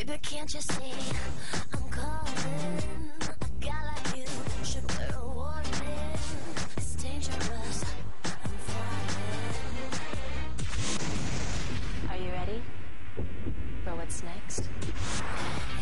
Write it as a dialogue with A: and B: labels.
A: Baby, can't you see I'm calling? A guy like you should wear a warning. It's dangerous, I'm falling. Are you ready for what's next?